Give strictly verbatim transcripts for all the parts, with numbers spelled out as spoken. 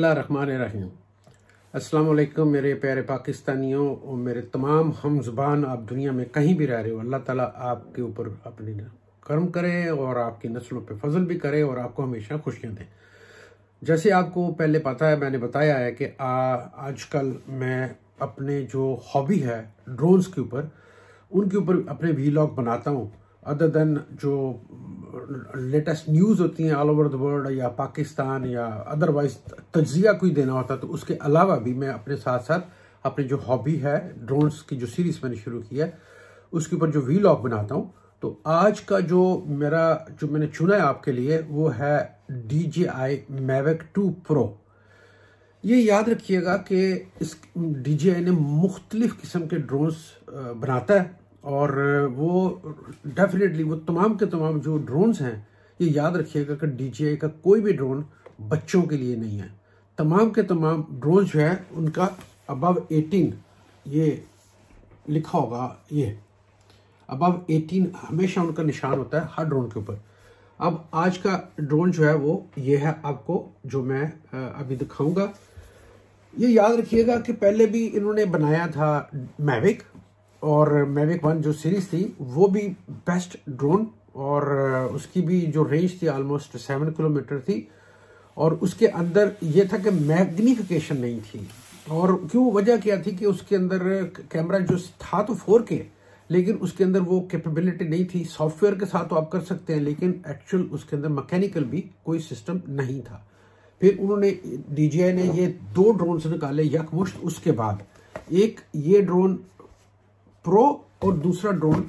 बिस्मिल्लाहिर्रहमानिर्रहीम। अस्सलाम वालेकुम मेरे प्यारे पाकिस्तानियों और मेरे तमाम हम ज़ुबान, आप दुनिया में कहीं भी रह रहे हो, अल्लाह ताला आपके ऊपर अपनी करम करे और आपकी नस्लों पे फजल भी करे और आपको हमेशा खुशियाँ दे। जैसे आपको पहले पता है, मैंने बताया है कि आजकल मैं अपने जो हॉबी है ड्रोन्स के ऊपर, उनके ऊपर अपने वीलॉग बनाता हूँ। अदर देन जो लेटेस्ट न्यूज़ होती हैं ऑल ओवर द वर्ल्ड या पाकिस्तान या अदरवाइज तज्जिया कोई देना होता है, तो उसके अलावा भी मैं अपने साथ साथ अपनी जो हॉबी है ड्रोन्स की जो सीरीज़ मैंने शुरू की है उसके ऊपर जो वीलॉग बनाता हूँ। तो आज का जो मेरा जो मैंने चुना है आपके लिए वो है D J I Mavic two pro. ये याद रखिएगा कि इस डी जे आई ने मुख्तलिफ किस्म के ड्रोन्स बनाता है और वो डेफिनेटली वो तमाम के तमाम जो ड्रोन्स हैं, ये याद रखिएगा कि डी जे आई का कोई भी ड्रोन बच्चों के लिए नहीं है। तमाम के तमाम ड्रोन जो है उनका अबव एटीन, ये लिखा होगा, ये अबव एटीन हमेशा उनका निशान होता है हर ड्रोन के ऊपर। अब आज का ड्रोन जो है वो ये है, आपको जो मैं अभी दिखाऊंगा। ये याद रखिएगा कि पहले भी इन्होंने बनाया था मैविक, और मैविक वन जो सीरीज थी वो भी बेस्ट ड्रोन, और उसकी भी जो रेंज थी ऑलमोस्ट सेवन किलोमीटर थी, और उसके अंदर ये था कि मैग्निफिकेशन नहीं थी। और क्यों, वजह क्या थी कि उसके अंदर कैमरा जो था तो फोर के, लेकिन उसके अंदर वो कैपेबिलिटी नहीं थी। सॉफ्टवेयर के साथ तो आप कर सकते हैं, लेकिन एक्चुअल उसके अंदर मैकेनिकल भी कोई सिस्टम नहीं था। फिर उन्होंने डी जे आई ने ये दो ड्रोन निकाले यकमुश्त। उसके बाद एक ये ड्रोन प्रो और दूसरा ड्रोन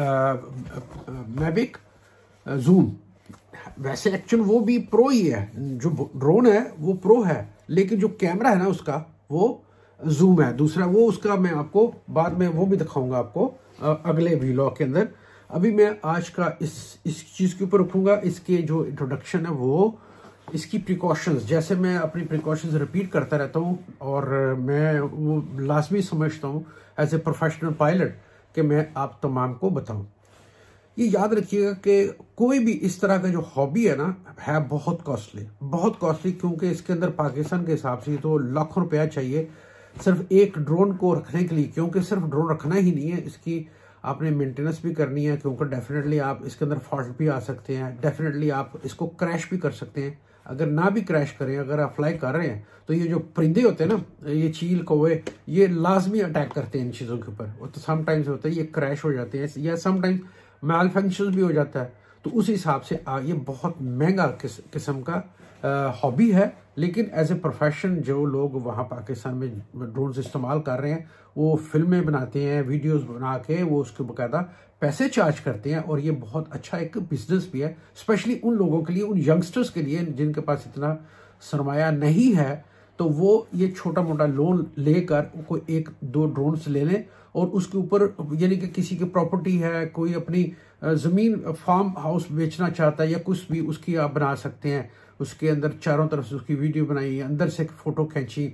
मैविक जूम। वैसे एक्चुअल वो भी प्रो ही है, जो ड्रोन है वो प्रो है, लेकिन जो कैमरा है ना उसका वो जूम है दूसरा। वो उसका मैं आपको बाद में वो भी दिखाऊंगा आपको अगले वीलॉग के अंदर। अभी मैं आज का इस इस चीज़ के ऊपर रखूंगा। इसके जो इंट्रोडक्शन है वो, इसकी प्रिकॉशंस, जैसे मैं अपनी प्रिकॉशंस रिपीट करता रहता हूँ और मैं वो लाजमी समझता हूँ एज ए प्रोफेशनल पायलट कि मैं आप तमाम को बताऊँ। ये याद रखिएगा कि कोई भी इस तरह का जो हॉबी है ना, है बहुत कॉस्टली, बहुत कॉस्टली, क्योंकि इसके अंदर पाकिस्तान के हिसाब से तो लाखों रुपया चाहिए सिर्फ एक ड्रोन को रखने के लिए। क्योंकि सिर्फ ड्रोन रखना ही नहीं है, इसकी आपने मेंटेनेंस भी करनी है, क्योंकि डेफिनेटली आप इसके अंदर फॉल्ट भी आ सकते हैं, डेफिनेटली आप इसको क्रैश भी कर सकते हैं। अगर ना भी क्रैश करें, अगर आप फ्लाई कर रहे हैं तो ये जो परिंदे होते हैं ना, ये चील कौवे, ये लाजमी अटैक करते हैं इन चीज़ों के ऊपर। वो तो समटाइम्स होता है ये क्रैश हो जाते हैं या समटाइम्स मैल फंक्शन भी हो जाता है। तो उस हिसाब से आ, ये बहुत महंगा किस, किस्म का हॉबी है। लेकिन एज ए प्रोफेशन जो लोग वहाँ पाकिस्तान में ड्रोन्स इस्तेमाल कर रहे हैं, वो फिल्में बनाते हैं, वीडियोस बना के वो उसके बाकायदा पैसे चार्ज करते हैं, और ये बहुत अच्छा एक बिजनेस भी है, स्पेशली उन लोगों के लिए, उन यंगस्टर्स के लिए जिनके पास इतना सरमाया नहीं है। तो वो ये छोटा मोटा लोन लेकर कोई एक दो ड्रोन्स ले लें और उसके ऊपर, यानी कि किसी की प्रॉपर्टी है, कोई अपनी ज़मीन फार्म हाउस बेचना चाहता है या कुछ भी, उसकी आप बना सकते हैं। उसके अंदर चारों तरफ से उसकी वीडियो बनाई, अंदर से फ़ोटो खींची,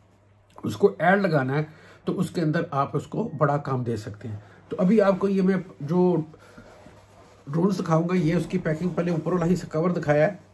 उसको ऐड लगाना है, तो उसके अंदर आप उसको बड़ा काम दे सकते हैं। तो अभी आपको ये मैं जो ड्रोन दिखाऊंगा, ये उसकी पैकिंग पहले ऊपर वाला ही से कवर दिखाया है,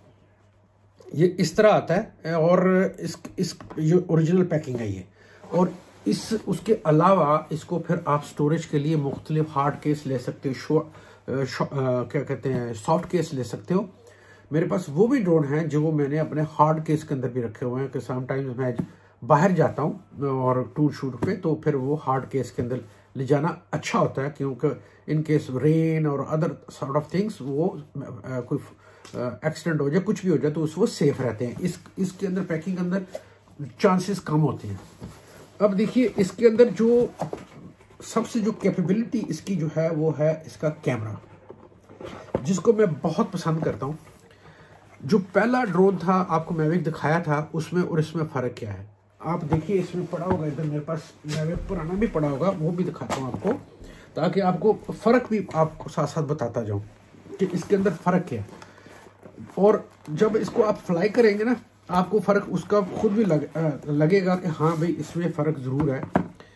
ये इस तरह आता है, और इस इस जो ओरिजिनल पैकिंग है ये। और इस उसके अलावा इसको फिर आप स्टोरेज के लिए मुख्तलिफ हार्ड केस ले सकते हो, शो, शो, आ, क्या कहते हैं, सॉफ्ट केस ले सकते हो। मेरे पास वो भी ड्रोन हैं जो मैंने अपने हार्ड केस के अंदर भी रखे हुए हैं कि समटाइम्स मैं बाहर जाता हूँ और टूर शूट पे, तो फिर वो हार्ड केस के अंदर ले जाना अच्छा होता है, क्योंकि इन केस रेन और अदर सॉर्ट ऑफ थिंग्स वो आ, कोई एक्सीडेंट हो जाए, कुछ भी हो जाए, तो उस वो सेफ रहते हैं। इस इसके अंदर पैकिंग के अंदर चांसेस कम होते हैं। अब देखिए इसके अंदर जो सबसे जो कैपेबिलिटी इसकी जो है वो है इसका कैमरा, जिसको मैं बहुत पसंद करता हूँ। जो पहला ड्रोन था आपको मैविक दिखाया था, उसमें और इसमें फ़र्क क्या है आप देखिए। इसमें पड़ा होगा, इधर मेरे पास मैविक पुराना भी पड़ा होगा, वो भी दिखाता हूँ आपको, ताकि आपको फ़र्क भी आपको साथ साथ बताता जाऊँ कि इसके अंदर फ़र्क क्या है। और जब इसको आप फ्लाई करेंगे ना, आपको फ़र्क उसका खुद भी लग, लगेगा कि हाँ भाई इसमें फ़र्क ज़रूर है।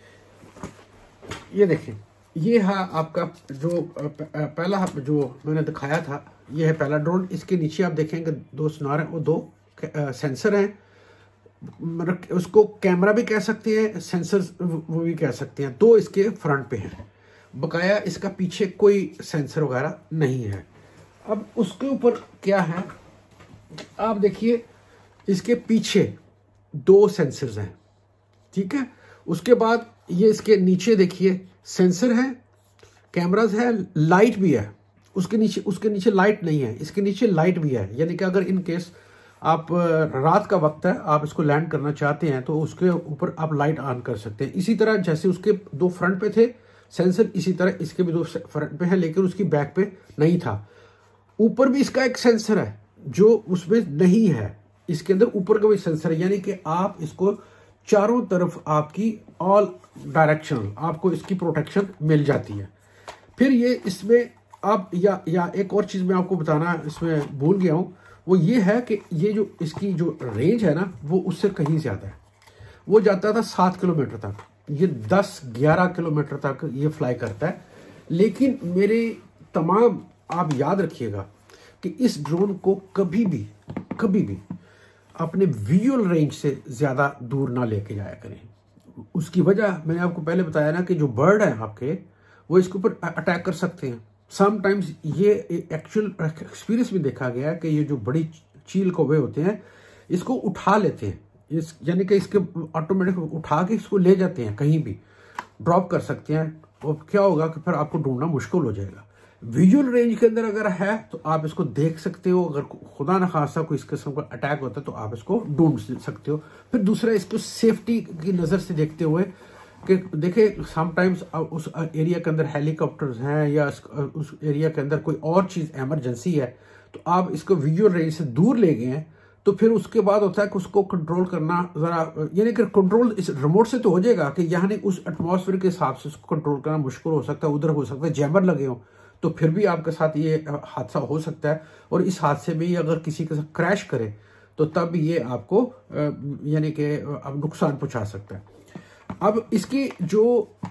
ये देखें, ये है आपका जो पहला जो मैंने दिखाया था, ये है पहला ड्रोन। इसके नीचे आप देखेंगे दो सुनार हैं, वो दो सेंसर हैं। उसको कैमरा भी कह सकते हैं, सेंसर वो भी कह सकते हैं। दो इसके फ्रंट पे हैं, बकाया इसका पीछे कोई सेंसर वगैरह नहीं है। अब उसके ऊपर क्या है, आप देखिए इसके पीछे दो सेंसर्स हैं, ठीक है। उसके बाद ये इसके नीचे देखिए सेंसर है, कैमराज है, लाइट भी है। उसके नीचे उसके नीचे लाइट नहीं है, इसके नीचे लाइट भी है। यानी कि अगर इन केस आप रात का वक्त है, आप इसको लैंड करना चाहते हैं तो उसके ऊपर आप लाइट ऑन कर सकते हैं। इसी तरह जैसे उसके दो फ्रंट पे थे सेंसर, इसी तरह इसके भी दो फ्रंट पे है, लेकिन उसकी बैक पे नहीं था। ऊपर भी इसका एक सेंसर है जो उसमें नहीं है, इसके अंदर ऊपर का भी सेंसर है। यानी कि आप इसको चारों तरफ आपकी ऑल डायरेक्शनल आपको इसकी प्रोटेक्शन मिल जाती है। फिर ये इसमें आप या या एक और चीज़ मैं आपको बताना इसमें भूल गया हूँ, वो ये है कि ये जो इसकी जो रेंज है ना वो उससे कहीं ज़्यादा है। वो जाता था सात किलोमीटर तक, ये दस ग्यारह किलोमीटर तक ये फ्लाई करता है। लेकिन मेरे तमाम आप याद रखिएगा कि इस ड्रोन को कभी भी कभी भी अपने विजुअल रेंज से ज़्यादा दूर ना लेके जाया करें। उसकी वजह मैंने आपको पहले बताया ना कि जो बर्ड है आपके वो इसके ऊपर अटैक कर सकते हैं। समटाइम्स ये एक्चुअल एक्सपीरियंस में देखा गया है कि ये जो बड़ी चील कौवे होते हैं इसको उठा लेते हैं, इस यानी कि इसके ऑटोमेटिक उठा के इसको ले जाते हैं, कहीं भी ड्रॉप कर सकते हैं। और क्या होगा कि फिर आपको ढूंढना मुश्किल हो जाएगा। विजुअल रेंज के अंदर अगर है तो आप इसको देख सकते हो, अगर खुदा न खासा कोई इस किस्म का अटैक होता है तो आप इसको ढूंढ सकते हो। फिर दूसरा, इसको सेफ्टी की नज़र से देखते हुए कि देखें समटाइम्स उस एरिया के अंदर हेलीकॉप्टर्स हैं या उस एरिया के अंदर कोई और चीज़ एमरजेंसी है, तो आप इसको विजुअल रेंज से दूर ले गए हैं तो फिर उसके बाद होता है कि उसको कंट्रोल करना ज़रा, यानी कि कंट्रोल इस रिमोट से तो हो जाएगा कि यानी उस एटमॉस्फेयर के हिसाब से उसको कंट्रोल करना मुश्किल हो सकता है। उधर हो सकता है जैमर लगे हो तो फिर भी आपके साथ ये हादसा हो सकता है। और इस हादसे में अगर किसी के साथ क्रैश करे तो तब ये आपको यानी कि नुकसान पहुंचा सकता है। अब इसकी जो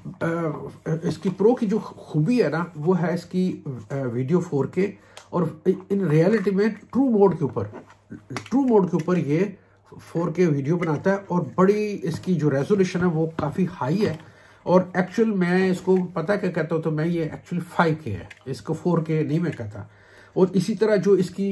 इसकी प्रो की जो खूबी है ना वो है इसकी वीडियो फोर के, और इन रियलिटी में ट्रू मोड के ऊपर ट्रू मोड के ऊपर ये फोर के वीडियो बनाता है। और बड़ी इसकी जो रेजोल्यूशन है वो काफ़ी हाई है। और एक्चुअल मैं इसको पता क्या कहता हूँ, तो मैं ये एक्चुअली फाइव के है, इसको फोर के नहीं मैं कहता। और इसी तरह जो इसकी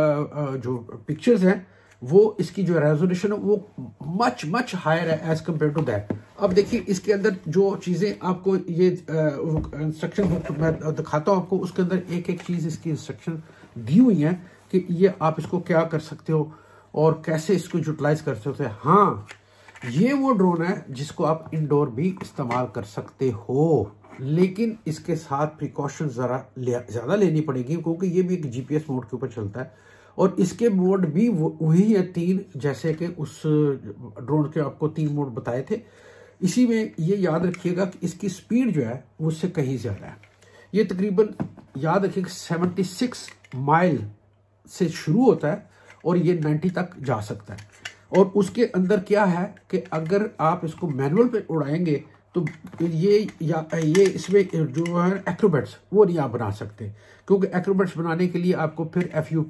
जो पिक्चर्स हैं वो इसकी जो रेजोल्यूशन है वो मच मच हायर है एज कम्पेयर टू दैट। अब देखिए इसके अंदर जो चीज़ें आपको ये इंस्ट्रक्शन बुक मैं दिखाता हूँ आपको, उसके अंदर एक एक चीज़ इसकी इंस्ट्रक्शन दी हुई है कि ये आप इसको क्या कर सकते हो और कैसे इसको यूटिलाइज कर सकते हो। हाँ, ये वो ड्रोन है जिसको आप इंडोर भी इस्तेमाल कर सकते हो, लेकिन इसके साथ प्रिकॉशन ज़रा ले, ज़्यादा लेनी पड़ेगी क्योंकि ये भी एक जीपीएस मोड के ऊपर चलता है। और इसके मोड भी वही है तीन, जैसे कि उस ड्रोन के आपको तीन मोड बताए थे। इसी में ये याद रखिएगा कि इसकी स्पीड जो है वो उससे कहीं ज़्यादा है। ये तकरीबन याद रखिएगा सेवेंटी सिक्स माइल से शुरू होता है और ये नाइन्टी तक जा सकता है। और उसके अंदर क्या है कि अगर आप इसको मैनुअल पे उड़ाएंगे तो ये या ये इसमें जो है एक्रोबैट्स वो नहीं आप बना सकते, क्योंकि एक्रोबैट्स बनाने के लिए आपको फिर F U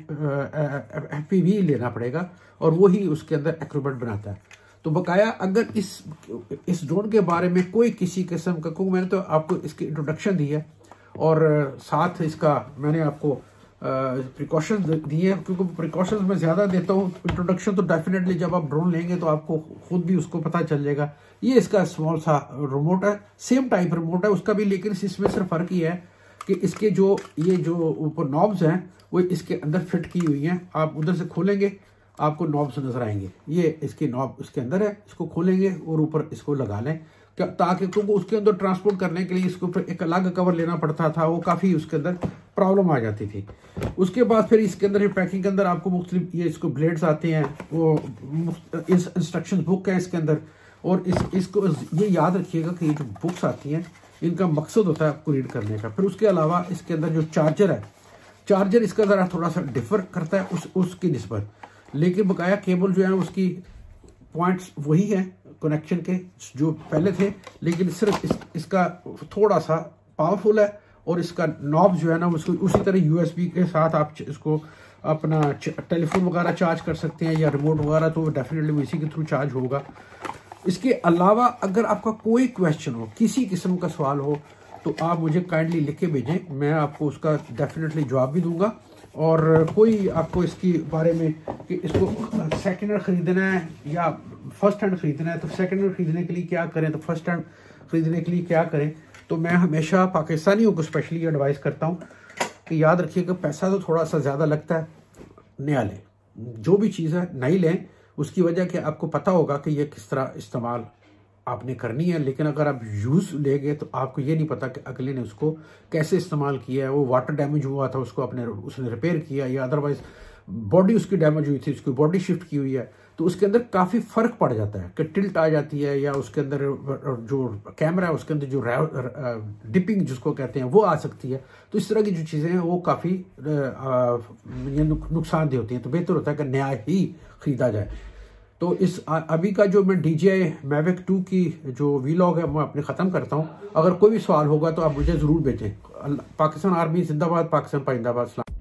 F P V लेना पड़ेगा और वही उसके अंदर एक्रोबैट बनाता है। तो बकाया अगर इस इस ड्रोन के बारे में कोई किसी किस्म का, क्योंकि मैंने तो आपको इसकी इंट्रोडक्शन दी है और साथ इसका मैंने आपको प्रिकॉशंस दिए हैं, क्योंकि प्रिकॉशंस मैं ज़्यादा देता हूँ। इंट्रोडक्शन तो डेफिनेटली जब आप ड्रोन लेंगे तो आपको खुद भी उसको पता चल जाएगा। ये इसका स्मॉल सा रिमोट है, सेम टाइप रिमोट है उसका भी, लेकिन इसमें सिर्फ फ़र्क ये है कि इसके जो ये जो ऊपर नॉब्स हैं वो इसके अंदर फिट की हुई हैं। आप उधर से खोलेंगे आपको नॉब्स नजर आएंगे, ये इसकी नॉब इसके अंदर है, इसको खोलेंगे और ऊपर इसको लगा लें ताकि, क्योंकि उसके अंदर ट्रांसपोर्ट करने के लिए इसको एक अलग कवर लेना पड़ता था, वो काफ़ी उसके अंदर प्रॉब्लम आ जाती थी। उसके बाद फिर इसके अंदर पैकिंग के अंदर आपको मुख्तलिफ ये इसको ब्लेड्स आते हैं, वो इंस्ट्रक्शन बुक है इसके अंदर। और इस इसको ये याद रखिएगा कि ये जो बुक्स आती हैं इनका मकसद होता है आपको रीड करने का। फिर उसके अलावा इसके अंदर जो चार्जर है, चार्जर इसका ज़रा थोड़ा सा डिफर करता है उस उसकी निस्बत, लेकिन बकाया केबल जो है उसकी पॉइंट्स वही है कनेक्शन के जो पहले थे, लेकिन सिर्फ इस, इसका थोड़ा सा पावरफुल है। और इसका नॉब जो है ना उसको उसी तरह यूएसबी के साथ आप इसको अपना टेलीफोन वगैरह चार्ज कर सकते हैं या रिमोट वगैरह, तो डेफिनेटली इसी के थ्रू चार्ज होगा। इसके अलावा अगर आपका कोई क्वेश्चन हो, किसी किस्म का सवाल हो, तो आप मुझे काइंडली लिख के भेजें, मैं आपको उसका डेफिनेटली जवाब भी दूंगा। और कोई आपको इसके बारे में कि इसको सेकंड हैंड ख़रीदना है या फर्स्ट हैंड ख़रीदना है, तो सेकंड हैंड ख़रीदने के लिए क्या करें, तो फर्स्ट हैंड ख़रीदने के लिए क्या करें, तो मैं हमेशा पाकिस्तानियों को स्पेशली एडवाइस करता हूँ कि याद रखिएगा पैसा तो थोड़ा सा ज़्यादा लगता है, नया लें। जो भी चीज़ है नई लें, उसकी वजह कि आपको पता होगा कि ये किस तरह इस्तेमाल आपने करनी है। लेकिन अगर आप यूज़ ले गए तो आपको ये नहीं पता कि अगले ने उसको कैसे इस्तेमाल किया है। वो वाटर डैमेज हुआ था, उसको अपने उसने रिपेयर किया, या अदरवाइज बॉडी उसकी डैमेज हुई थी, उसकी बॉडी शिफ्ट की हुई है, तो उसके अंदर काफ़ी फ़र्क पड़ जाता है कि टिल्ट आ जाती है, या उसके अंदर जो कैमरा है उसके अंदर जो डिपिंग जिसको कहते हैं वो आ सकती है। तो इस तरह की जो चीज़ें हैं वो काफ़ी नुकसानदेह होती हैं। तो बेहतर होता है कि नया ही ख़रीदा जाए। तो इस अभी का जो मैं D J I Mavic two की जो वीलॉग है मैं अपने ख़त्म करता हूँ। अगर कोई भी सवाल होगा तो आप मुझे ज़रूर भेजें। पाकिस्तान आर्मी जिंदाबाद, पाकिस्तान पाइंदाबाद।